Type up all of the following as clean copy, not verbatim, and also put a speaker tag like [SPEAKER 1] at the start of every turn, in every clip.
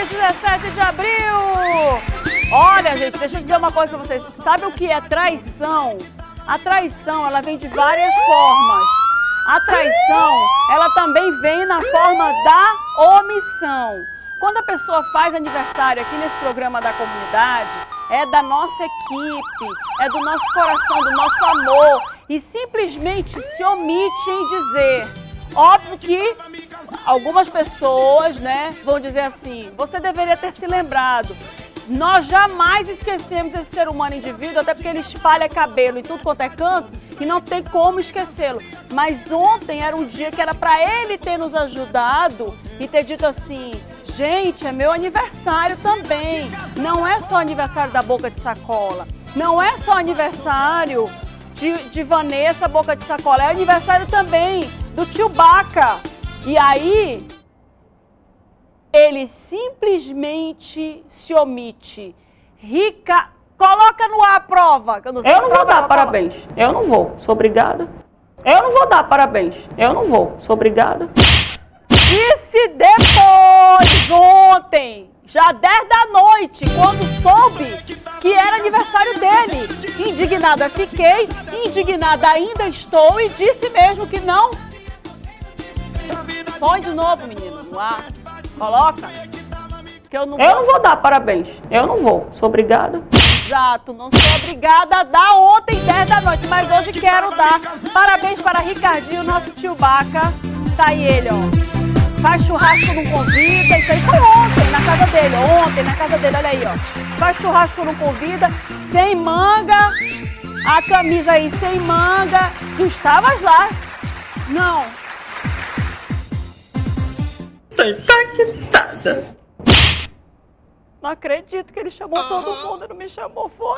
[SPEAKER 1] feliz 17 de abril! Olha, gente, deixa eu dizer uma coisa pra vocês. Sabe o que é traição? A traição, ela vem de várias formas. A traição, ela também vem na forma da omissão. Quando a pessoa faz aniversário aqui nesse programa da comunidade, é da nossa equipe, é do nosso coração, do nosso amor, e simplesmente se omite em dizer. Óbvio que algumas pessoas, né, vão dizer assim, você deveria ter se lembrado. Nós jamais esquecemos esse ser humano indivíduo, até porque ele espalha cabelo em tudo quanto é canto e não tem como esquecê-lo. Mas ontem era um dia que era para ele ter nos ajudado e ter dito assim, gente, é meu aniversário também. Não é só aniversário da Boca de Sacola, não é só aniversário de Vanessa Boca de Sacola, é aniversário também do tio Baca. E aí, ele simplesmente se omite. Rica, coloca no ar a prova. Eu não vou dar parabéns. Eu não vou, sou obrigada. Eu não vou dar parabéns. Eu não vou, sou obrigada. E se depois, ontem, já 10 da noite, quando soube que era aniversário dele, indignada fiquei, indignada ainda estou e disse mesmo que não. Põe de novo, menino, no ar. Coloca. Que eu não vou dar parabéns. Eu não vou, sou obrigada. Exato, não sou obrigada a dar ontem 10 da noite, mas hoje quero dar. Parabéns para Ricardinho, nosso tio Baca. Tá aí ele, ó. Faz churrasco, não convida. Isso aí foi ontem, na casa dele. Ontem, na casa dele, olha aí, ó. Faz churrasco, não convida. Sem manga. A camisa aí sem manga. Tu estavas lá? Não. Não acredito que ele chamou todo mundo e não me chamou, foi?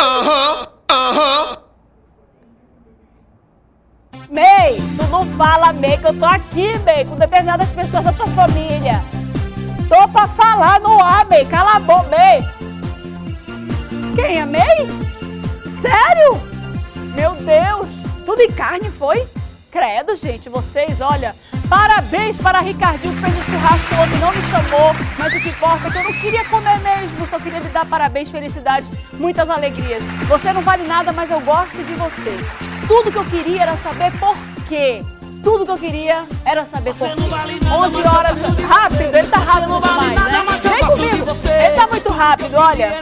[SPEAKER 1] May, tu não fala, May, que eu tô aqui, May, com determinadas pessoas da tua família. Tô pra falar no ar, May, cala a boca, May. Quem é May? Sério? Meu Deus, tudo em carne foi? Credo, gente, vocês, olha... Parabéns para Ricardinho que fez o churrasco ontem, não me chamou, mas o que importa é que eu não queria comer mesmo, só queria lhe dar parabéns, felicidade, muitas alegrias. Você não vale nada, mas eu gosto de você. Tudo que eu queria era saber por quê. Tudo que eu queria era saber por quê. 11 horas, rápido, ele tá rápido demais, né? Vem comigo, ele tá muito rápido, olha.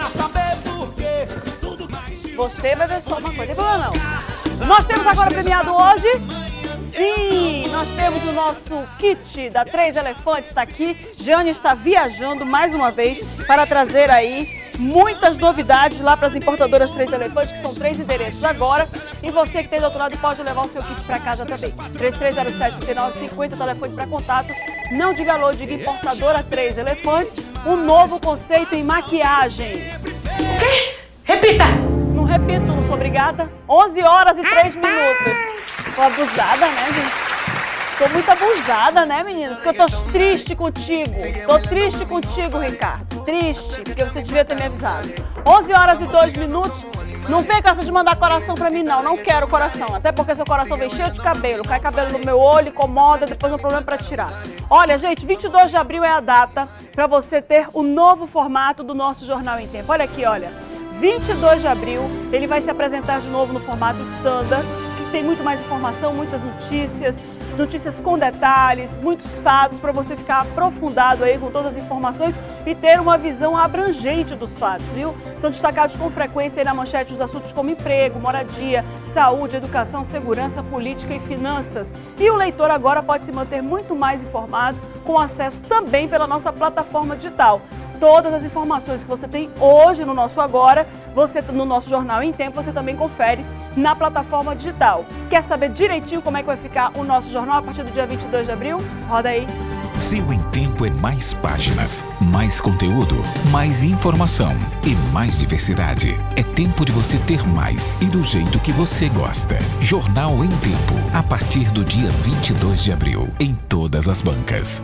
[SPEAKER 1] Você vai ver só uma coisa, não. Nós temos agora premiado hoje... Sim, nós temos o nosso kit da Três Elefantes, está aqui. Jane está viajando mais uma vez para trazer aí muitas novidades lá para as importadoras Três Elefantes, que são 3 endereços agora. E você que tem do outro lado pode levar o seu kit para casa também. 3307-3950, telefone para contato. Não diga alô, diga importadora Três Elefantes. Um novo conceito em maquiagem.
[SPEAKER 2] O quê? Repita!
[SPEAKER 1] Não repito, não sou obrigada. 11 horas e 3 minutos. Tô abusada, né, gente? Tô muito abusada, né, menino? Porque eu tô triste contigo. Tô triste contigo, Ricardo. Triste, porque você devia ter me avisado. 11 horas e 2 minutos. Não vem com essa de mandar coração pra mim, não. Não quero coração. Até porque seu coração vem cheio de cabelo. Cai cabelo no meu olho, incomoda, depois é um problema pra tirar. Olha, gente, 22 de abril é a data pra você ter o novo formato do nosso Jornal em Tempo. Olha aqui, olha. 22 de abril, ele vai se apresentar de novo no formato standard. Tem muito mais informação, muitas notícias, notícias com detalhes, muitos fatos para você ficar aprofundado aí com todas as informações e ter uma visão abrangente dos fatos, viu? São destacados com frequência aí na manchete os assuntos como emprego, moradia, saúde, educação, segurança, política e finanças. E o leitor agora pode se manter muito mais informado com acesso também pela nossa plataforma digital. Todas as informações que você tem hoje no nosso Agora, no nosso Jornal em Tempo, você também confere na plataforma digital. Quer saber direitinho como é que vai ficar o nosso jornal a partir do dia 22 de abril? Roda aí.
[SPEAKER 3] Seu Em Tempo é mais páginas, mais conteúdo, mais informação e mais diversidade. É tempo de você ter mais e do jeito que você gosta. Jornal em Tempo, a partir do dia 22 de abril, em todas as bancas.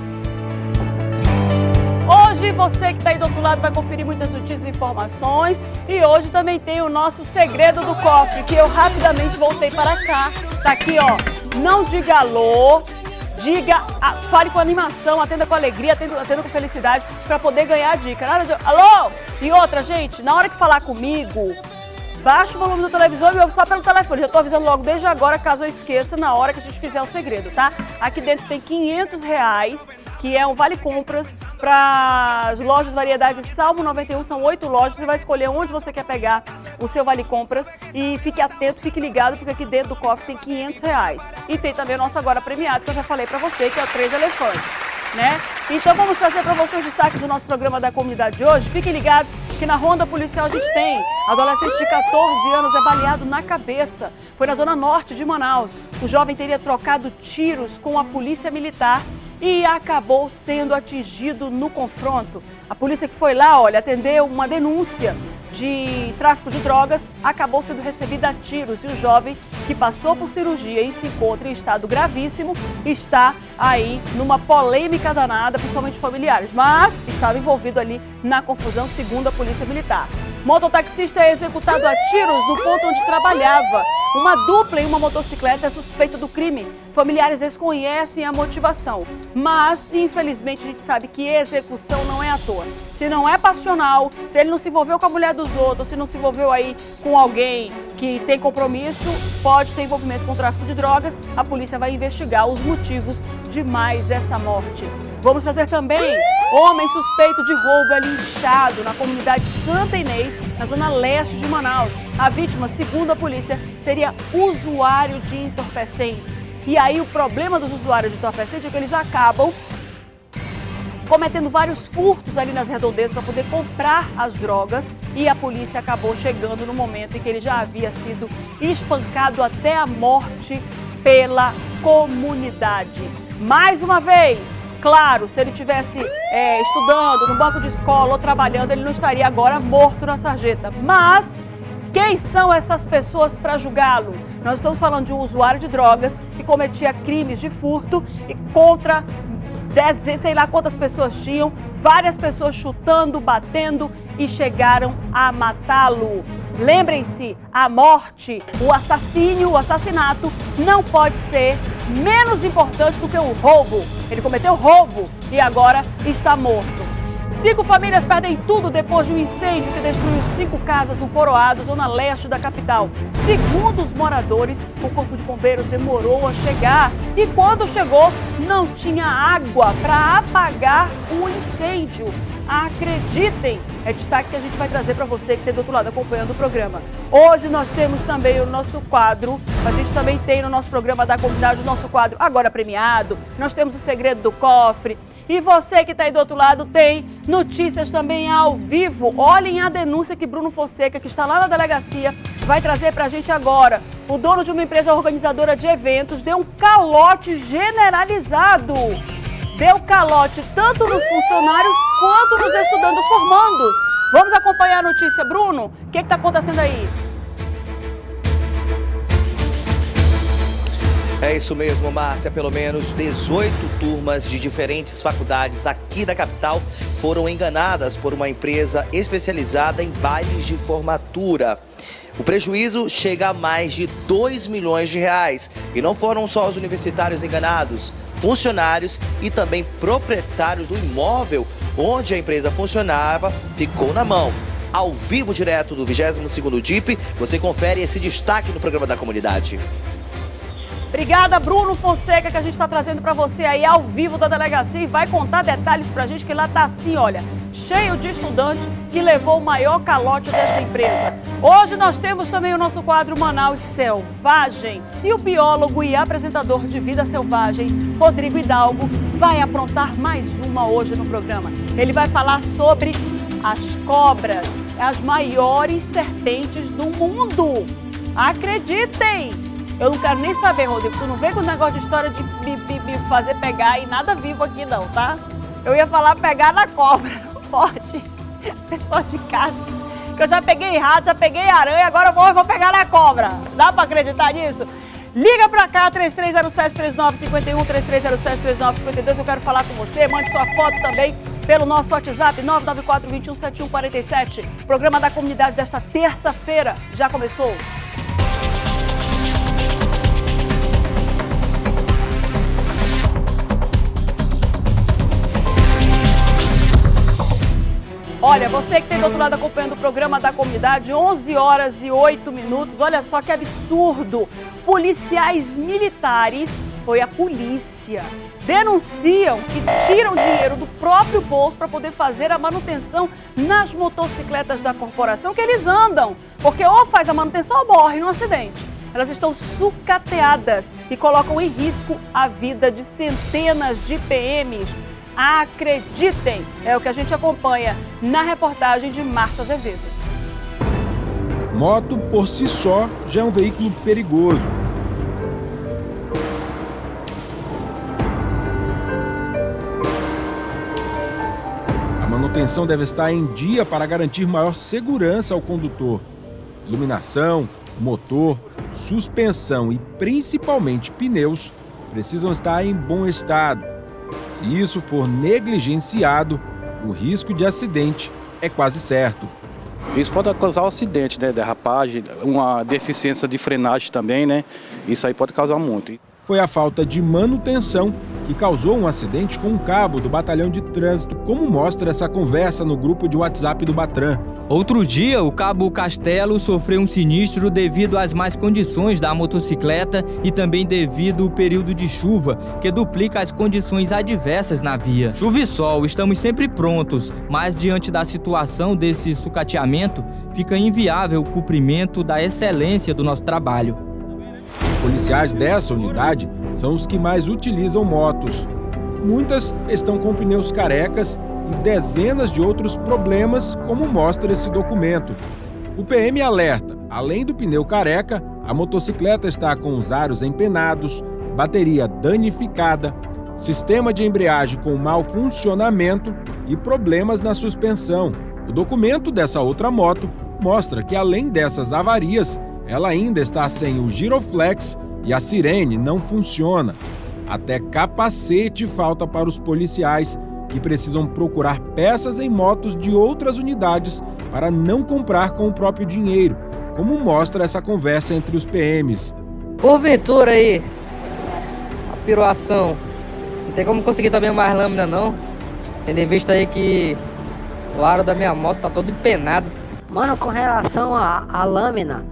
[SPEAKER 1] Hoje você que está aí do outro lado vai conferir muitas notícias e informações. E hoje também tem o nosso segredo do cofre, que eu rapidamente voltei para cá. Tá aqui, ó. Não diga alô, diga, fale com animação, atenda com alegria, atenda com felicidade para poder ganhar a dica. Nada de... Alô? E outra, gente, na hora que falar comigo, baixa o volume do televisor e me ouve só pelo telefone. Já tô avisando logo desde agora, caso eu esqueça, na hora que a gente fizer o segredo, tá? Aqui dentro tem R$500, que é um vale-compras para as lojas Variedades Salmo 91, são 8 lojas. Você vai escolher onde você quer pegar o seu vale-compras e fique atento, fique ligado, porque aqui dentro do cofre tem R$500. E tem também o nosso agora premiado, que eu já falei para você, que é o 3 elefantes, né? Então vamos trazer para você os destaques do nosso programa da comunidade de hoje. Fiquem ligados que na ronda policial a gente tem adolescente de 14 anos é baleado na cabeça. Foi na zona norte de Manaus. O jovem teria trocado tiros com a polícia militar e acabou sendo atingido no confronto. A polícia que foi lá, olha, atendeu uma denúncia de tráfico de drogas, acabou sendo recebida a tiros. E o jovem, que passou por cirurgia e se encontra em estado gravíssimo, está aí numa polêmica danada, principalmente familiares, mas estava envolvido ali na confusão, segundo a polícia militar. Mototaxista é executado a tiros no ponto onde trabalhava. Uma dupla em uma motocicleta é suspeita do crime. Familiares desconhecem a motivação, mas infelizmente a gente sabe que execução não é à toa. Se não é passional, se ele não se envolveu com a mulher dos outros, se não se envolveu aí com alguém que tem compromisso, pode ter envolvimento com tráfico de drogas, a polícia vai investigar os motivos de mais essa morte. Vamos trazer também homem suspeito de roubo é linchado na comunidade Santa Inês, na zona leste de Manaus. A vítima, segundo a polícia, seria usuário de entorpecentes. E aí o problema dos usuários de entorpecentes é que eles acabam cometendo vários furtos ali nas redondezas para poder comprar as drogas, e a polícia acabou chegando no momento em que ele já havia sido espancado até a morte pela comunidade. Mais uma vez, claro, se ele estivesse estudando no banco de escola ou trabalhando, ele não estaria agora morto na sarjeta. Mas quem são essas pessoas para julgá-lo? Nós estamos falando de um usuário de drogas que cometia crimes de furto e contra 10, sei lá quantas pessoas tinham, várias pessoas chutando, batendo e chegaram a matá-lo. Lembrem-se, a morte, o assassínio, o assassinato não pode ser menos importante do que o roubo. Ele cometeu roubo e agora está morto. 5 famílias perdem tudo depois de um incêndio que destruiu 5 casas no Coroado, zona leste da capital. Segundo os moradores, o corpo de bombeiros demorou a chegar e quando chegou não tinha água para apagar o incêndio. Acreditem, é destaque que a gente vai trazer para você que está do outro lado acompanhando o programa. Hoje nós temos também o nosso quadro, a gente também tem no nosso programa da comunidade o nosso quadro agora premiado, nós temos o segredo do cofre. E você que está aí do outro lado tem notícias também ao vivo. Olhem a denúncia que Bruno Fonseca, que está lá na delegacia, vai trazer para a gente agora. O dono de uma empresa organizadora de eventos deu um calote generalizado. Deu calote tanto nos funcionários quanto nos estudantes formandos. Vamos acompanhar a notícia, Bruno? O que está acontecendo aí?
[SPEAKER 4] É isso mesmo, Márcia. Pelo menos 18 turmas de diferentes faculdades aqui da capital foram enganadas por uma empresa especializada em bailes de formatura. O prejuízo chega a mais de R$2 milhões. E não foram só os universitários enganados, funcionários e também proprietários do imóvel onde a empresa funcionava ficou na mão. Ao vivo, direto do 22º DIP, você confere esse destaque no programa da comunidade.
[SPEAKER 1] Obrigada, Bruno Fonseca, que a gente está trazendo para você aí ao vivo da delegacia e vai contar detalhes para a gente, que lá tá assim, olha, cheio de estudante que levou o maior calote dessa empresa. Hoje nós temos também o nosso quadro Manaus Selvagem e o biólogo e apresentador de Vida Selvagem, Rodrigo Hidalgo, vai aprontar mais uma hoje no programa. Ele vai falar sobre as cobras, as maiores serpentes do mundo. Acreditem! Eu não quero nem saber, Rodrigo, tu não vem com o negócio de história de fazer pegar e nada vivo aqui não, tá? Eu ia falar pegar na cobra, não pode. Pessoal de casa, que eu já peguei rato, já peguei aranha, agora eu vou pegar na cobra. Dá pra acreditar nisso? Liga pra cá, 3307-3951, 3307-3952, eu quero falar com você, mande sua foto também pelo nosso WhatsApp, 994-21-7147. Programa da comunidade desta terça-feira já começou. Olha, você que tem do outro lado acompanhando o programa da comunidade, 11 horas e 8 minutos, olha só que absurdo. Policiais militares, foi a polícia, denunciam que tiram dinheiro do próprio bolso para poder fazer a manutenção nas motocicletas da corporação que eles andam. Porque ou faz a manutenção ou morre num acidente. Elas estão sucateadas e colocam em risco a vida de centenas de PMs. Acreditem, é o que a gente acompanha na reportagem de Márcio Azevedo.
[SPEAKER 5] Moto, por si só, já é um veículo perigoso. A manutenção deve estar em dia para garantir maior segurança ao condutor. Iluminação, motor, suspensão e principalmente pneus precisam estar em bom estado. Se isso for negligenciado, o risco de acidente é quase certo.
[SPEAKER 6] Isso pode causar um acidente, né? Derrapagem, uma deficiência de frenagem também, né? Isso aí pode causar muito.
[SPEAKER 5] Foi a falta de manutenção que causou um acidente com um cabo do batalhão de trânsito, como mostra essa conversa no grupo de WhatsApp do Batran.
[SPEAKER 7] Outro dia, o cabo Castelo sofreu um sinistro devido às más condições da motocicleta e também devido ao período de chuva, que duplica as condições adversas na via. Chuva e sol, estamos sempre prontos, mas diante da situação desse sucateamento, fica inviável o cumprimento da excelência do nosso trabalho.
[SPEAKER 5] Os policiais dessa unidade são os que mais utilizam motos. Muitas estão com pneus carecas e dezenas de outros problemas, como mostra esse documento. O PM alerta, além do pneu careca, a motocicleta está com os aros empenados, bateria danificada, sistema de embreagem com mau funcionamento e problemas na suspensão. O documento dessa outra moto mostra que, além dessas avarias, ela ainda está sem o giroflex e a sirene não funciona. Até capacete falta para os policiais, que precisam procurar peças em motos de outras unidades para não comprar com o próprio dinheiro, como mostra essa conversa entre os PMs.
[SPEAKER 8] Porventura aí, a piruação, não tem como conseguir também mais lâmina não, tendo em vista aí que o aro da minha moto tá todo empenado.
[SPEAKER 9] Mano, com relação à lâmina,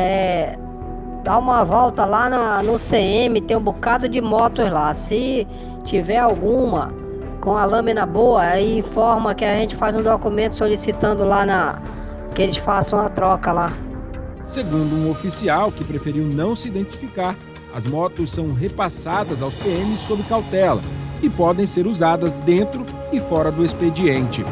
[SPEAKER 9] dá uma volta lá no CM, tem um bocado de motos lá, se tiver alguma com a lâmina boa, aí informa que a gente faz um documento solicitando lá que eles façam a troca lá.
[SPEAKER 5] Segundo um oficial que preferiu não se identificar, as motos são repassadas aos PMs sob cautela e podem ser usadas dentro e fora do expediente.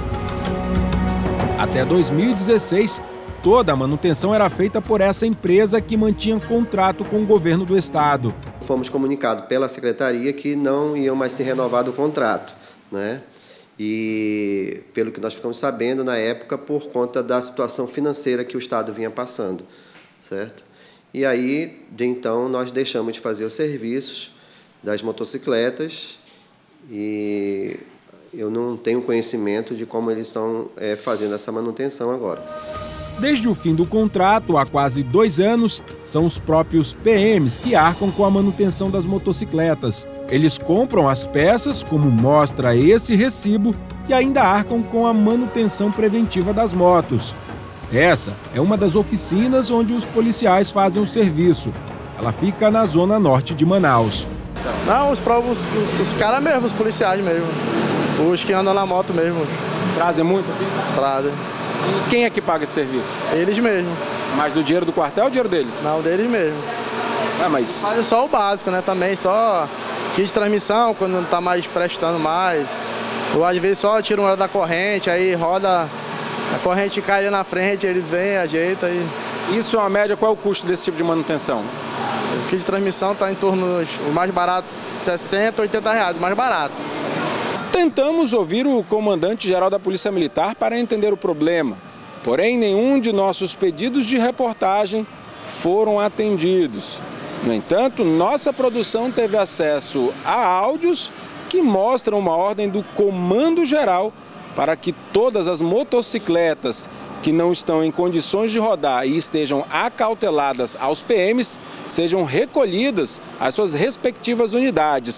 [SPEAKER 5] Até 2016, toda a manutenção era feita por essa empresa que mantinha contrato com o governo do estado.
[SPEAKER 10] Fomos comunicados pela secretaria que não iam mais ser renovado o contrato, né? E pelo que nós ficamos sabendo na época, por conta da situação financeira que o estado vinha passando, certo? E aí, de então, nós deixamos de fazer os serviços das motocicletas e eu não tenho conhecimento de como eles estão fazendo essa manutenção agora.
[SPEAKER 5] Desde o fim do contrato, há quase 2 anos, são os próprios PMs que arcam com a manutenção das motocicletas. Eles compram as peças, como mostra esse recibo, e ainda arcam com a manutenção preventiva das motos. Essa é uma das oficinas onde os policiais fazem o serviço. Ela fica na zona norte de Manaus.
[SPEAKER 11] Não, os caras mesmo, os policiais mesmo. Os que andam na moto mesmo.
[SPEAKER 5] Trazem muito?
[SPEAKER 11] Trazem.
[SPEAKER 5] E quem é que paga esse serviço?
[SPEAKER 11] Eles mesmo.
[SPEAKER 5] Mas do dinheiro do quartel ou dinheiro deles?
[SPEAKER 11] Não, deles mesmo.
[SPEAKER 5] Mas
[SPEAKER 11] fazem só o básico, né? Também só kit de transmissão, quando não tá mais prestando mais. Ou às vezes só tira uma da corrente, aí roda, a corrente cai ali na frente, eles vêm, ajeitam e...
[SPEAKER 5] Isso é uma média, qual é o custo desse tipo de manutenção?
[SPEAKER 11] O kit de transmissão tá em torno, o mais barato, 60, 80 reais, o mais barato.
[SPEAKER 5] Tentamos ouvir o comandante-geral da Polícia Militar para entender o problema, porém nenhum de nossos pedidos de reportagem foram atendidos. No entanto, nossa produção teve acesso a áudios que mostram uma ordem do Comando Geral para que todas as motocicletas que não estão em condições de rodar e estejam acauteladas aos PMs sejam recolhidas às suas respectivas unidades.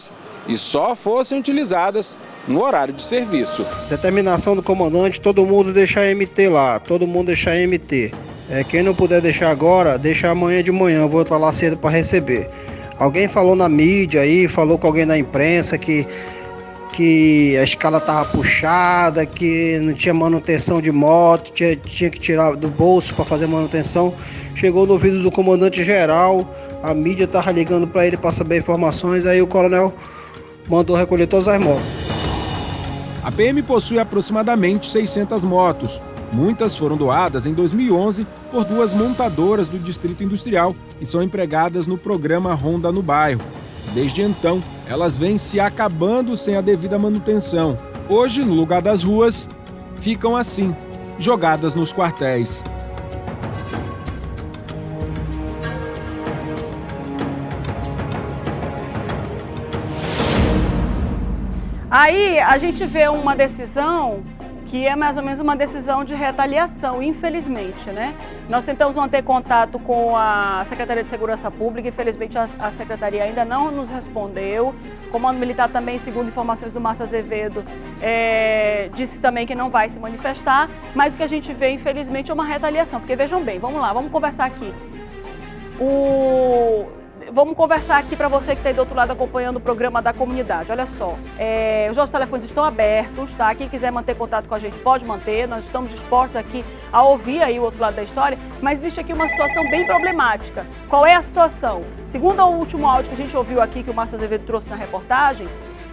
[SPEAKER 5] e só fossem utilizadas no horário de serviço.
[SPEAKER 12] Determinação do comandante, todo mundo deixar MT lá, todo mundo deixar MT. Quem não puder deixar agora, deixa amanhã de manhã, eu vou estar lá cedo para receber. Alguém falou na mídia aí, falou com alguém na imprensa que a escala estava puxada, que não tinha manutenção de moto, tinha que tirar do bolso para fazer manutenção. Chegou no ouvido do comandante geral, a mídia estava ligando para ele para saber informações, aí o coronel mandou recolher todas as motos.
[SPEAKER 5] A PM possui aproximadamente 600 motos. Muitas foram doadas em 2011 por 2 montadoras do Distrito Industrial e são empregadas no programa Ronda no Bairro. Desde então, elas vêm se acabando sem a devida manutenção. Hoje, no lugar das ruas, ficam assim, jogadas nos quartéis.
[SPEAKER 1] Aí a gente vê uma decisão que é mais ou menos uma decisão de retaliação, infelizmente, né? Nós tentamos manter contato com a Secretaria de Segurança Pública, infelizmente a Secretaria ainda não nos respondeu. O Comando Militar também, segundo informações do Márcio Azevedo, disse também que não vai se manifestar, mas o que a gente vê, infelizmente, é uma retaliação, porque vejam bem, vamos lá, vamos conversar aqui. Vamos conversar aqui para você que está aí do outro lado acompanhando o programa da comunidade. Olha só, os nossos telefones estão abertos, tá? Quem quiser manter contato com a gente pode manter. Nós estamos dispostos aqui a ouvir aí o outro lado da história, mas existe aqui uma situação bem problemática. Qual é a situação? Segundo o último áudio que a gente ouviu aqui, que o Márcio Azevedo trouxe na reportagem,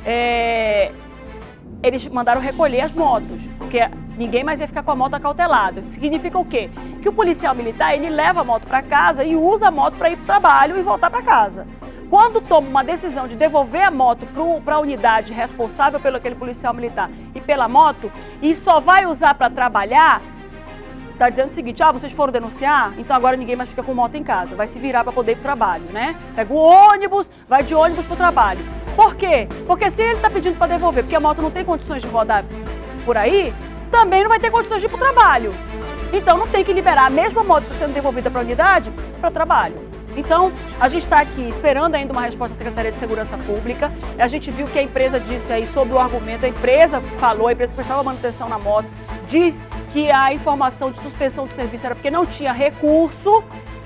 [SPEAKER 1] eles mandaram recolher as motos, porque ninguém mais ia ficar com a moto acautelada. Isso significa o quê? Que o policial militar, ele leva a moto para casa e usa a moto para ir para o trabalho e voltar para casa. Quando toma uma decisão de devolver a moto para a unidade responsável pelo aquele policial militar e pela moto, e só vai usar para trabalhar, está dizendo o seguinte: vocês foram denunciar, então agora ninguém mais fica com moto em casa, vai se virar para poder ir para o trabalho, né? Pega o ônibus, vai de ônibus para o trabalho. Por quê? Porque se ele está pedindo para devolver, porque a moto não tem condições de rodar por aí, também não vai ter condições de ir para o trabalho. Então não tem que liberar a mesma moto sendo devolvida para a unidade para o trabalho. Então, a gente está aqui esperando ainda uma resposta da Secretaria de Segurança Pública. A gente viu que a empresa disse aí sobre o argumento, a empresa que prestava manutenção na moto, diz que a informação de suspensão do serviço era porque não tinha recurso,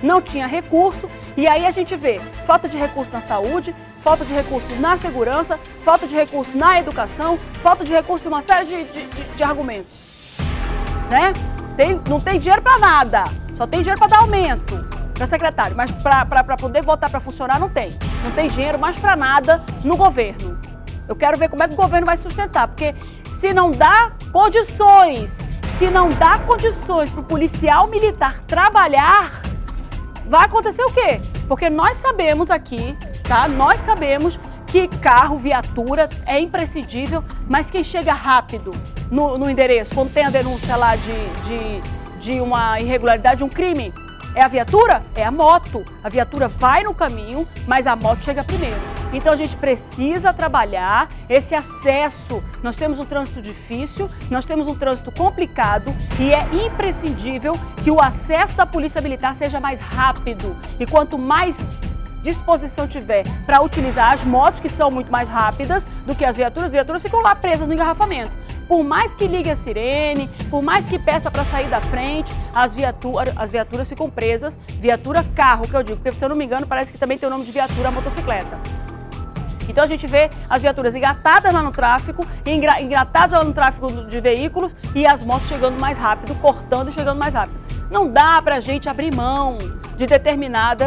[SPEAKER 1] e aí a gente vê falta de recurso na saúde, falta de recurso na segurança, falta de recurso na educação, falta de recurso em uma série de argumentos, né? Não tem dinheiro para nada, só tem dinheiro para dar aumento para secretário, mas para poder botar para funcionar não tem dinheiro mais para nada no governo. Eu quero ver como é que o governo vai sustentar, porque se não dá condições para o policial militar trabalhar, vai acontecer o quê? Porque nós sabemos aqui, tá? Nós sabemos que carro, viatura é imprescindível, mas quem chega rápido no endereço, quando tem a denúncia lá de uma irregularidade, um crime, é a viatura? É a moto. A viatura vai no caminho, mas a moto chega primeiro. Então a gente precisa trabalhar esse acesso. Nós temos um trânsito difícil, nós temos um trânsito complicado e é imprescindível que o acesso da Polícia Militar seja mais rápido. E quanto mais disposição tiver para utilizar as motos, que são muito mais rápidas do que as viaturas ficam lá presas no engarrafamento. Por mais que ligue a sirene, por mais que peça para sair da frente, as viaturas ficam presas. Viatura carro, que eu digo, porque se eu não me engano, parece que também tem o nome de viatura a motocicleta. Então a gente vê as viaturas engatadas lá no tráfego, engatadas lá no tráfego de veículos e as motos chegando mais rápido, cortando e chegando mais rápido. Não dá pra gente abrir mão de determinada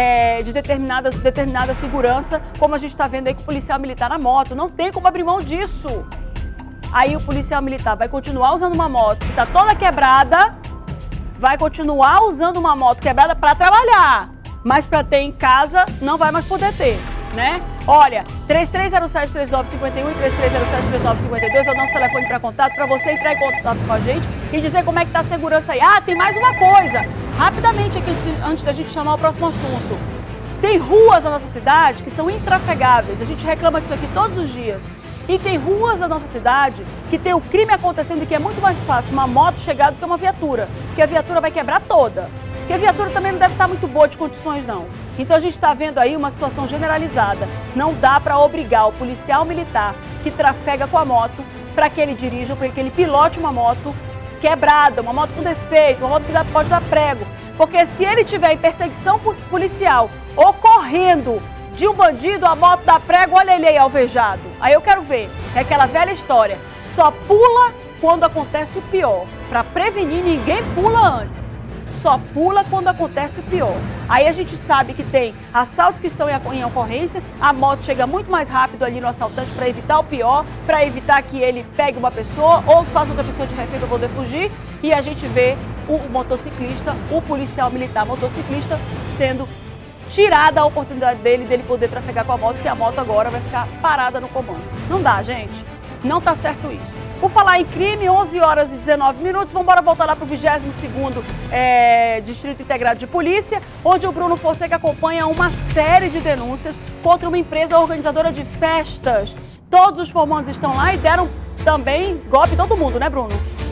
[SPEAKER 1] segurança, como a gente está vendo aí com o policial militar na moto. Não tem como abrir mão disso. Aí o policial militar vai continuar usando uma moto que está toda quebrada, vai continuar usando uma moto quebrada para trabalhar, mas para ter em casa não vai mais poder ter, né? Olha, 3307-3951 e 3307-3952 é o nosso telefone para contato, para você entrar em contato com a gente e dizer como é que está a segurança aí. Tem mais uma coisa, rapidamente aqui, antes da gente chamar o próximo assunto. Tem ruas na nossa cidade que são intrafegáveis, a gente reclama disso aqui todos os dias. E tem ruas da nossa cidade que tem o crime acontecendo e que é muito mais fácil uma moto chegar do que uma viatura, porque a viatura vai quebrar toda. Porque a viatura também não deve estar muito boa de condições, não. Então a gente está vendo aí uma situação generalizada. Não dá para obrigar o policial militar que trafega com a moto para que ele dirija, para que ele pilote uma moto quebrada, uma moto com defeito, uma moto que pode dar prego. Porque se ele tiver em perseguição policial ou correndo de um bandido, a moto dá prego, olha ele aí alvejado. Aí eu quero ver, é aquela velha história, só pula quando acontece o pior. Para prevenir, ninguém pula antes. Só pula quando acontece o pior. Aí a gente sabe que tem assaltos que estão em ocorrência, a moto chega muito mais rápido ali no assaltante para evitar o pior, para evitar que ele pegue uma pessoa ou faça outra pessoa de refém para poder fugir, e a gente vê o motociclista, o policial militar motociclista sendo tirada a oportunidade dele poder trafegar com a moto, que a moto agora vai ficar parada no comando. Não dá, gente. Não tá certo isso. Por falar em crime, 11 horas e 19 minutos, vamos embora voltar lá para o 22º Distrito Integrado de Polícia, onde o Bruno Fonseca acompanha uma série de denúncias contra uma empresa organizadora de festas. Todos os formandos estão lá e deram também golpe em todo mundo, né, Bruno?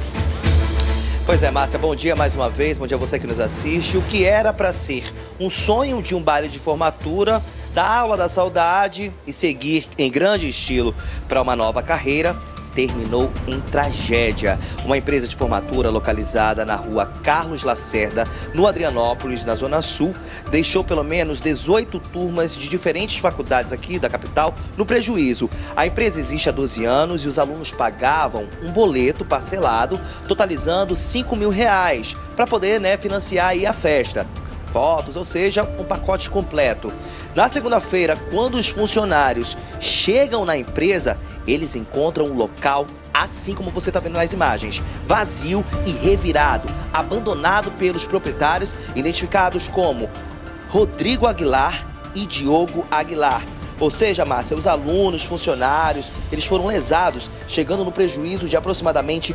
[SPEAKER 4] Pois é, Márcia, bom dia mais uma vez, bom dia a você que nos assiste. O que era para ser um sonho de um baile de formatura, da aula da saudade e seguir em grande estilo para uma nova carreira, terminou em tragédia. Uma empresa de formatura localizada na rua Carlos Lacerda, no Adrianópolis, na Zona Sul, deixou pelo menos 18 turmas de diferentes faculdades aqui da capital no prejuízo. A empresa existe há 12 anos e os alunos pagavam um boleto parcelado, totalizando R$5 mil para poder financiar aí a festa. Fotos, ou seja, um pacote completo. Na segunda-feira, quando os funcionários chegam na empresa, eles encontram o local assim como você está vendo nas imagens, vazio e revirado, abandonado pelos proprietários, identificados como Rodrigo Aguilar e Diogo Aguilar. Ou seja, Márcia, os alunos, funcionários, eles foram lesados, chegando no prejuízo de aproximadamente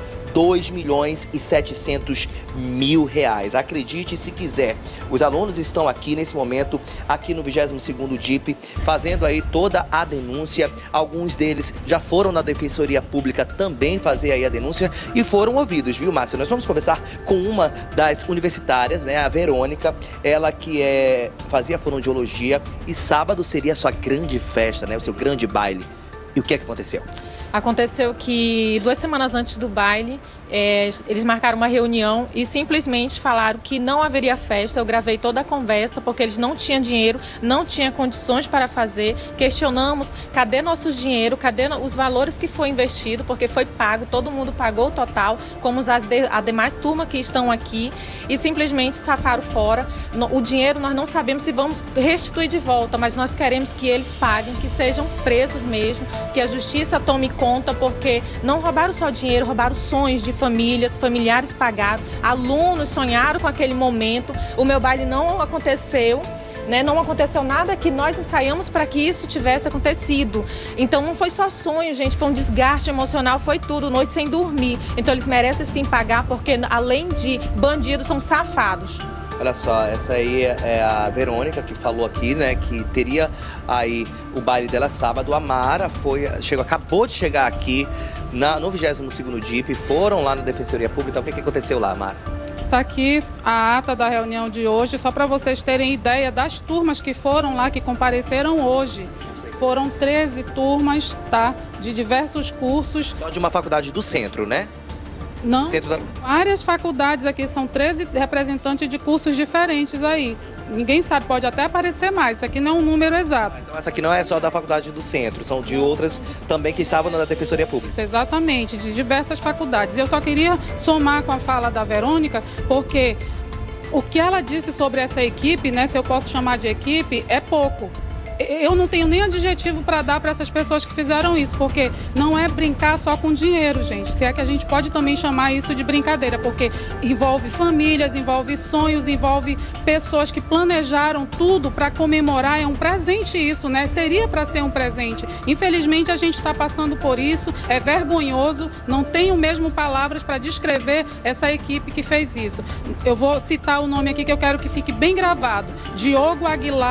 [SPEAKER 4] R$2.700.000. Acredite se quiser. Os alunos estão aqui nesse momento, aqui no 22º DIP, fazendo aí toda a denúncia. Alguns deles já foram na Defensoria Pública também fazer aí a denúncia e foram ouvidos, viu, Márcia? Nós vamos conversar com uma das universitárias, a Verônica, ela que fazia fonoaudiologia e sábado seria a sua grande festa, o seu grande baile. E o que é que aconteceu?
[SPEAKER 13] Aconteceu que 2 semanas antes do baile, eles marcaram uma reunião e simplesmente falaram que não haveria festa. Eu gravei toda a conversa porque eles não tinham dinheiro, não tinham condições para fazer. Questionamos, cadê nosso dinheiro, cadê os valores que foi investido, porque foi pago, todo mundo pagou o total, como as demais turmas que estão aqui, e simplesmente safaram fora. O dinheiro nós não sabemos se vamos restituir de volta, mas nós queremos que eles paguem, que sejam presos mesmo, que a justiça tome conta, porque não roubaram só dinheiro, roubaram sonhos de famílias, familiares pagaram, alunos sonharam com aquele momento. O meu baile não aconteceu, não aconteceu nada que nós ensaiamos para que isso tivesse acontecido. Então não foi só sonho, gente, foi um desgaste emocional, foi tudo, noite sem dormir. Então eles merecem sim pagar, porque além de bandidos, são safados.
[SPEAKER 4] Olha só, essa aí é a Verônica que falou aqui, que teria aí o baile dela sábado. A Mara acabou de chegar aqui no 22º DIP, foram lá na Defensoria Pública. O que aconteceu lá, Mara?
[SPEAKER 14] Está aqui a ata da reunião de hoje, só para vocês terem ideia das turmas que foram lá, que compareceram hoje. Foram 13 turmas, de diversos cursos.
[SPEAKER 4] Só de uma faculdade do centro, né?
[SPEAKER 14] Não, várias faculdades aqui, são 13 representantes de cursos diferentes aí. Ninguém sabe, pode até aparecer mais, isso aqui não é um número exato.
[SPEAKER 4] Então essa aqui não é só da faculdade do centro, são de outras também que estavam na Defensoria Pública.
[SPEAKER 14] Exatamente, de diversas faculdades. Eu só queria somar com a fala da Verônica, porque o que ela disse sobre essa equipe, se eu posso chamar de equipe, é pouco. Eu não tenho nem adjetivo para dar para essas pessoas que fizeram isso, porque não é brincar só com dinheiro, gente. Se é que a gente pode também chamar isso de brincadeira, porque envolve famílias, envolve sonhos, envolve pessoas que planejaram tudo para comemorar. É um presente isso, Seria para ser um presente. Infelizmente a gente está passando por isso, é vergonhoso, não tenho mesmo palavras para descrever essa equipe que fez isso. Eu vou citar o nome aqui que eu quero que fique bem gravado: Diogo Aguilar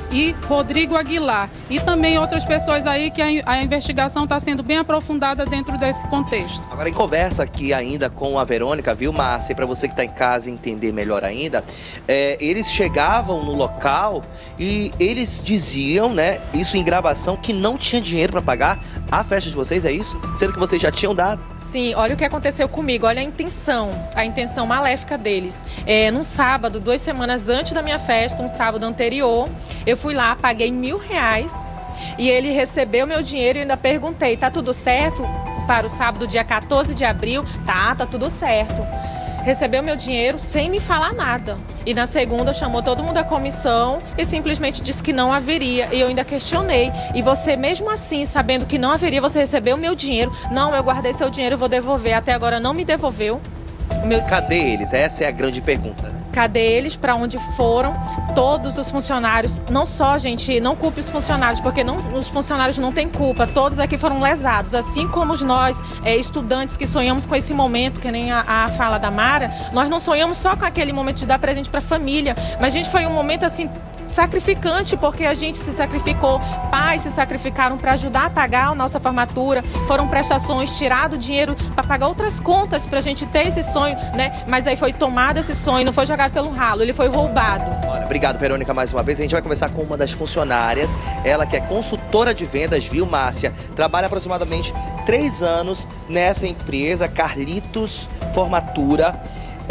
[SPEAKER 14] e Rodrigo Aguilar. E também outras pessoas aí que a investigação está sendo bem aprofundada dentro desse contexto.
[SPEAKER 4] Agora, em conversa aqui ainda com a Verônica, viu, Márcia, para você que está em casa entender melhor ainda, eles chegavam no local e eles diziam, né, isso em gravação, que não tinha dinheiro para pagar a festa de vocês, é isso? Sendo que vocês já tinham dado?
[SPEAKER 13] Sim, olha o que aconteceu comigo, olha a intenção maléfica deles. Num sábado, 2 semanas antes da minha festa, um sábado anterior, eu fui lá, paguei R$1.000 e ele recebeu meu dinheiro e ainda perguntei, tá tudo certo para o sábado, dia 14 de abril? Tá tudo certo. Recebeu meu dinheiro sem me falar nada. E na segunda chamou todo mundo da comissão e simplesmente disse que não haveria. E eu ainda questionei. E você, mesmo assim, sabendo que não haveria, você recebeu meu dinheiro? Não, eu guardei seu dinheiro e vou devolver. Até agora não me devolveu.
[SPEAKER 4] Cadê eles? Essa é a grande pergunta.
[SPEAKER 13] Cadê eles? Para onde foram? Todos os funcionários, não só, gente, não culpe os funcionários, porque os funcionários não têm culpa, todos aqui foram lesados, assim como nós, estudantes que sonhamos com esse momento, que nem a fala da Mara, nós não sonhamos só com aquele momento de dar presente para a família, mas, gente, foi um momento, assim, sacrificante, porque a gente se sacrificou, pais se sacrificaram para ajudar a pagar a nossa formatura, foram prestações, tirado dinheiro para pagar outras contas para a gente ter esse sonho, né? Mas aí foi tomado esse sonho, não foi jogado pelo ralo, ele foi roubado.
[SPEAKER 4] Olha, obrigado, Verônica, mais uma vez. A gente vai conversar com uma das funcionárias, ela que é consultora de vendas, viu, Márcia? Trabalha aproximadamente 3 anos nessa empresa, Carlitos Formatura.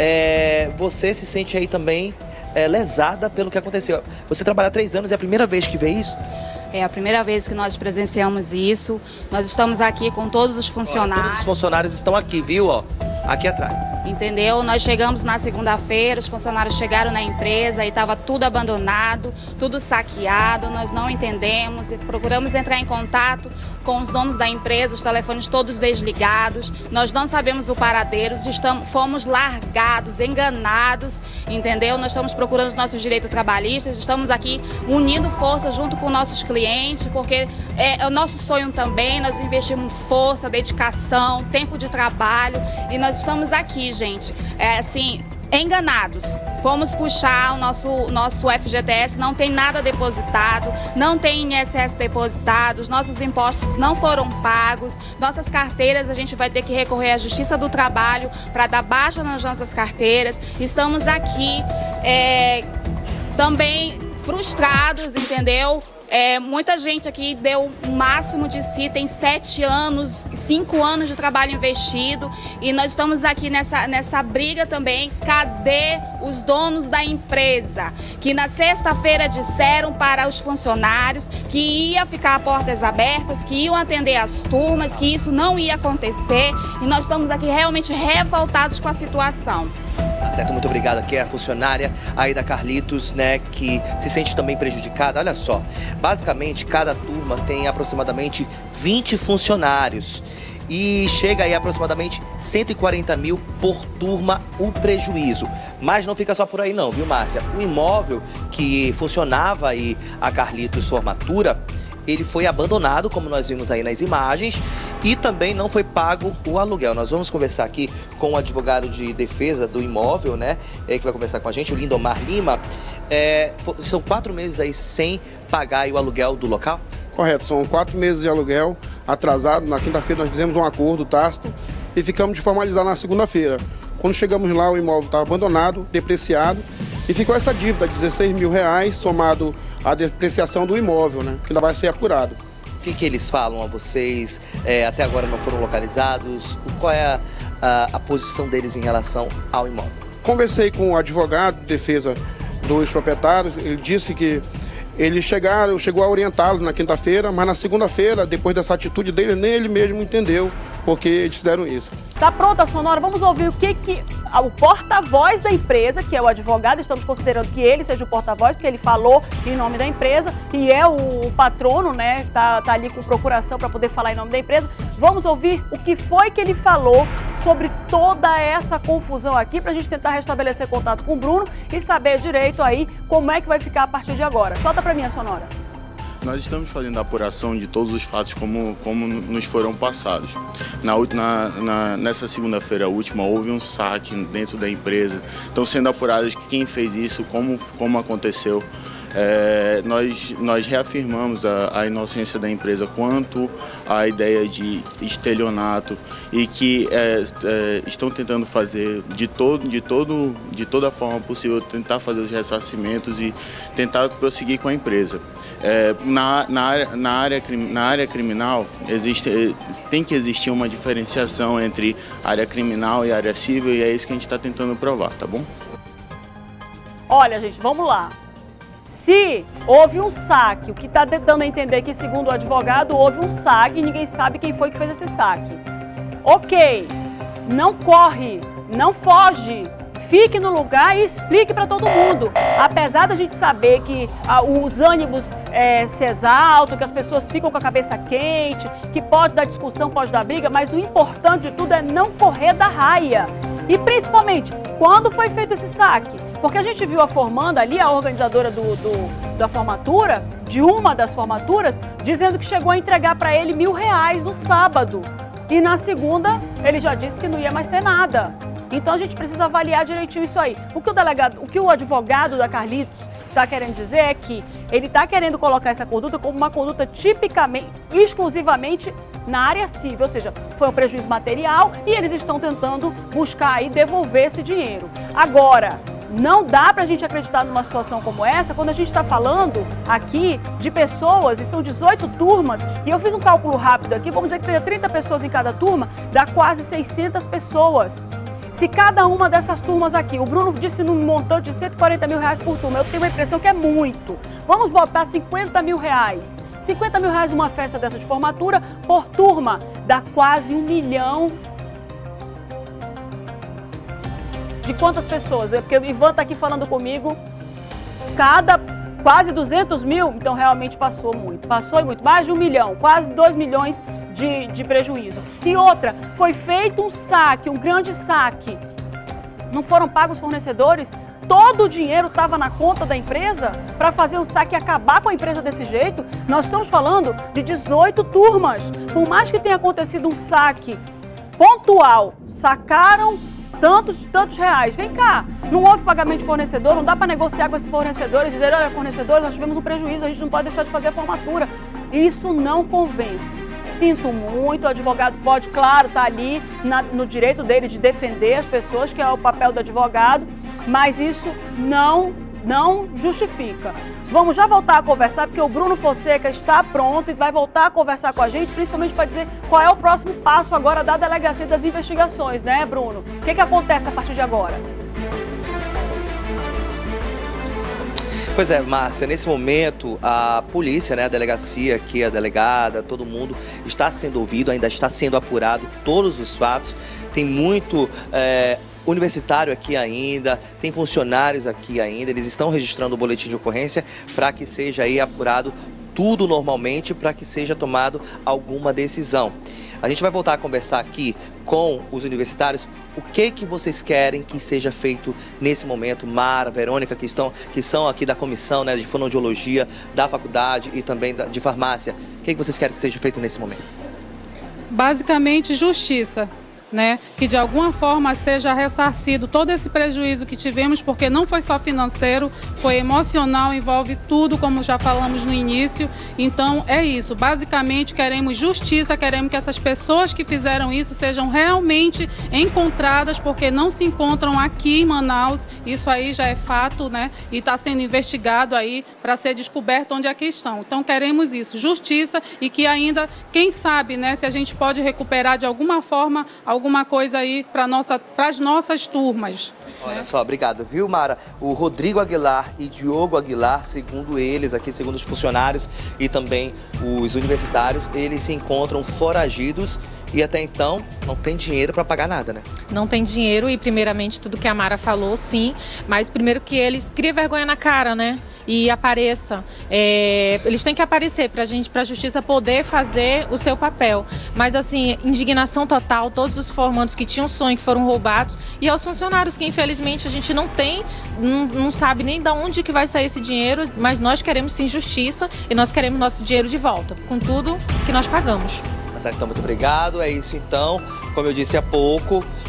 [SPEAKER 4] Você se sente aí também lesada pelo que aconteceu. Você trabalha há 3 anos, é a primeira vez que vê isso?
[SPEAKER 15] É a primeira vez que nós presenciamos isso. Nós estamos aqui com todos os funcionários.
[SPEAKER 4] Todos os funcionários estão aqui, viu? Ó, aqui atrás.
[SPEAKER 15] Entendeu? Nós chegamos na segunda-feira, os funcionários chegaram na empresa e estava tudo abandonado, tudo saqueado, nós não entendemos, procuramos entrar em contato com os donos da empresa, os telefones todos desligados, nós não sabemos o paradeiro, fomos largados, enganados, entendeu? Nós estamos procurando os nossos direitos trabalhistas, estamos aqui unindo forças junto com nossos clientes, porque é o nosso sonho também, nós investimos força, dedicação, tempo de trabalho e nós estamos aqui, gente, assim, enganados. Fomos puxar o nosso FGTS, não tem nada depositado, não tem INSS depositado, os nossos impostos não foram pagos, nossas carteiras a gente vai ter que recorrer à Justiça do Trabalho para dar baixa nas nossas carteiras. Estamos aqui também frustrados, entendeu? Muita gente aqui deu o máximo de si, tem 7 anos, 5 anos de trabalho investido e nós estamos aqui nessa briga também. Cadê os donos da empresa? Que na sexta-feira disseram para os funcionários que ia ficar portas abertas, que iam atender as turmas, que isso não ia acontecer e nós estamos aqui realmente revoltados com a situação.
[SPEAKER 4] Tá certo, muito obrigado. Aqui é a funcionária aí da Carlitos, né, que se sente também prejudicada. Olha só, basicamente cada turma tem aproximadamente 20 funcionários e chega aí aproximadamente 140 mil por turma o prejuízo. Mas não fica só por aí não, viu, Márcia? O imóvel que funcionava aí a Carlitos Formatura, ele foi abandonado, como nós vimos aí nas imagens, e também não foi pago o aluguel. Nós vamos conversar aqui com o advogado de defesa do imóvel, né, que vai conversar com a gente, o Lindomar Lima. São 4 meses aí sem pagar aí o aluguel do local?
[SPEAKER 16] Correto, são 4 meses de aluguel atrasado. Na quinta-feira nós fizemos um acordo tácito e ficamos de formalizar na segunda-feira. Quando chegamos lá, o imóvel estava abandonado, depreciado, e ficou essa dívida de R$16 mil, somado à depreciação do imóvel, né, que ainda vai ser apurado.
[SPEAKER 4] O que eles falam a vocês? Até agora não foram localizados? Qual é a posição deles em relação ao imóvel?
[SPEAKER 16] Conversei com o advogado de defesa dos proprietários, ele disse que eles chegou a orientá-los na quinta-feira, mas na segunda-feira, depois dessa atitude dele, nem ele mesmo entendeu porque eles fizeram isso.
[SPEAKER 1] Tá pronta a sonora? Vamos ouvir o que o porta-voz da empresa, que é o advogado, estamos considerando que ele seja o porta-voz, porque ele falou em nome da empresa e é o patrono, né? Tá ali com procuração para poder falar em nome da empresa. Vamos ouvir o que foi que ele falou sobre toda essa confusão aqui, para a gente tentar restabelecer contato com o Bruno e saber direito aí como é que vai ficar a partir de agora. Solta para mim a sonora.
[SPEAKER 17] Nós estamos fazendo a apuração de todos os fatos como nos foram passados. Nessa segunda-feira última, houve um saque dentro da empresa. Estão sendo apurados quem fez isso, como aconteceu. Nós reafirmamos a inocência da empresa quanto à ideia de estelionato e que estão tentando fazer de toda forma possível, tentar fazer os ressarcimentos e tentar prosseguir com a empresa. Na área criminal tem que existir uma diferenciação entre área criminal e área civil, e é isso que a gente está tentando provar, tá bom?
[SPEAKER 1] Olha, gente, vamos lá. Se houve um saque, o que está tentando entender que, segundo o advogado, houve um saque e ninguém sabe quem foi que fez esse saque. Ok, não corre, não foge, fique no lugar e explique para todo mundo. Apesar da gente saber que os ânimos se exaltam, que as pessoas ficam com a cabeça quente, que pode dar discussão, pode dar briga, mas o importante de tudo é não correr da raia. E principalmente, quando foi feito esse saque? Porque a gente viu a formanda ali, a organizadora da formatura, de uma das formaturas, dizendo que chegou a entregar para ele R$1.000 no sábado. E na segunda, ele já disse que não ia mais ter nada. Então a gente precisa avaliar direitinho isso aí. O que o advogado da Carlitos está querendo dizer é que ele está querendo colocar essa conduta como uma conduta tipicamente, exclusivamente na área civil, ou seja, foi um prejuízo material e eles estão tentando buscar aí devolver esse dinheiro. Agora, não dá para a gente acreditar numa situação como essa quando a gente está falando aqui de pessoas, e são 18 turmas, e eu fiz um cálculo rápido aqui, vamos dizer que tenha 30 pessoas em cada turma, dá quase 600 pessoas. Se cada uma dessas turmas aqui, o Bruno disse num montante de R$140 mil por turma, eu tenho uma impressão que é muito. Vamos botar R$50 mil. R$50 mil numa festa dessa de formatura por turma, dá quase 1 milhão. De quantas pessoas? Porque o Ivan está aqui falando comigo, quase 200 mil, então realmente passou muito, mais de 1 milhão, quase 2 milhões de prejuízo. E outra, foi feito um saque, um grande saque, não foram pagos fornecedores, todo o dinheiro estava na conta da empresa para fazer o saque e acabar com a empresa desse jeito. Nós estamos falando de 18 turmas, por mais que tenha acontecido um saque pontual, sacaram tantos reais. Vem cá, não houve pagamento de fornecedor, não dá para negociar com esses fornecedores, dizer, olha, fornecedores, nós tivemos um prejuízo, a gente não pode deixar de fazer a formatura. Isso não convence. Sinto muito, o advogado pode, claro, estar ali no direito dele de defender as pessoas, que é o papel do advogado, mas isso não justifica. Vamos já voltar a conversar, porque o Bruno Fonseca está pronto e vai voltar a conversar com a gente, principalmente para dizer qual é o próximo passo agora da Delegacia das Investigações, né, Bruno? O que acontece a partir de agora?
[SPEAKER 4] Pois é, Márcia, nesse momento a polícia, né, a delegacia aqui, a delegada, todo mundo está sendo ouvido, ainda está sendo apurado todos os fatos. Tem muito universitário aqui ainda, tem funcionários aqui ainda, eles estão registrando o boletim de ocorrência para que seja aí apurado tudo normalmente, para que seja tomado alguma decisão. A gente vai voltar a conversar aqui com os universitários. O que vocês querem que seja feito nesse momento? Mara, Verônica, que são aqui da comissão, né, de fonoaudiologia da faculdade e também de farmácia. O que vocês querem que seja feito nesse momento?
[SPEAKER 14] Basicamente, justiça. Né, que de alguma forma seja ressarcido todo esse prejuízo que tivemos, porque não foi só financeiro, foi emocional, envolve tudo, como já falamos no início. Então é isso, basicamente queremos justiça, queremos que essas pessoas que fizeram isso sejam realmente encontradas, porque não se encontram aqui em Manaus, isso aí já é fato, né, e está sendo investigado aí para ser descoberto onde é que estão. Então queremos isso, justiça, e que ainda, quem sabe, né, se a gente pode recuperar de alguma forma alguma coisa aí para as nossas turmas.
[SPEAKER 4] Olha só, obrigado, viu, Mara? O Rodrigo Aguilar e Diogo Aguilar, segundo eles aqui, segundo os funcionários e também os universitários, eles se encontram foragidos e até então não tem dinheiro para pagar nada, né?
[SPEAKER 13] Não tem dinheiro e primeiramente tudo que a Mara falou, sim, mas primeiro que eles criem vergonha na cara, né? E apareça. Eles têm que aparecer para a justiça poder fazer o seu papel. Mas assim, indignação total, todos os formandos que tinham sonho, que foram roubados, e aos funcionários que infelizmente a gente não tem, não sabe nem de onde que vai sair esse dinheiro, mas nós queremos sim justiça e nós queremos nosso dinheiro de volta, com tudo que nós pagamos.
[SPEAKER 4] Tá certo, então muito obrigado, é isso então. Como eu disse há pouco,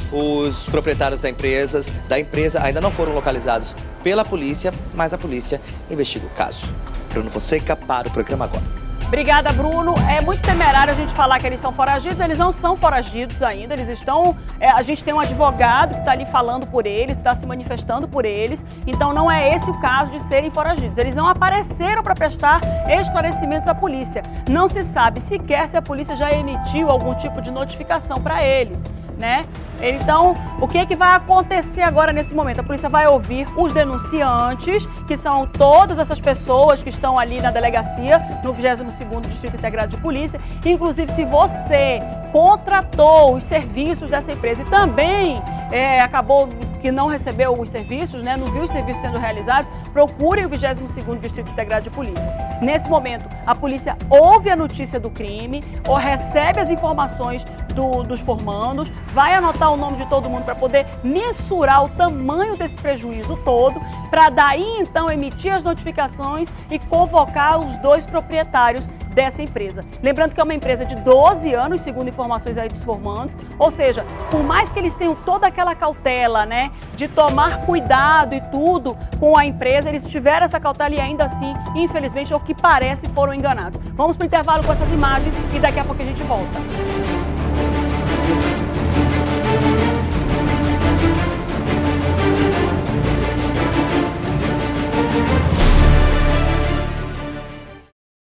[SPEAKER 4] Os proprietários da empresa ainda não foram localizados pela polícia, mas a polícia investiga o caso. Bruno Fonseca para o programa Agora.
[SPEAKER 1] Obrigada, Bruno. É muito temerário a gente falar que eles são foragidos. Eles não são foragidos ainda. Eles estão... a gente tem um advogado que está ali falando por eles, está se manifestando por eles. Então, não é esse o caso de serem foragidos. Eles não apareceram para prestar esclarecimentos à polícia. Não se sabe sequer se a polícia já emitiu algum tipo de notificação para eles, né? Então, o que vai acontecer agora nesse momento? A polícia vai ouvir os denunciantes, que são todas essas pessoas que estão ali na delegacia, no 22º Distrito Integrado de Polícia. Inclusive, se você contratou os serviços dessa empresa e também acabou que não recebeu os serviços, né, não viu os serviços sendo realizados, procure o 22º Distrito Integrado de Polícia. Nesse momento, a polícia ouve a notícia do crime, ou recebe as informações dos formandos, vai anotar o nome de todo mundo para poder mensurar o tamanho desse prejuízo todo, para daí então emitir as notificações e convocar os dois proprietários dessa empresa. Lembrando que é uma empresa de 12 anos, segundo informações aí dos formandos, ou seja, por mais que eles tenham toda aquela cautela, né, de tomar cuidado e tudo com a empresa, eles tiveram essa cautela e ainda assim, infelizmente, ao que parece, foram enganados. Vamos para o intervalo com essas imagens e daqui a pouco a gente volta.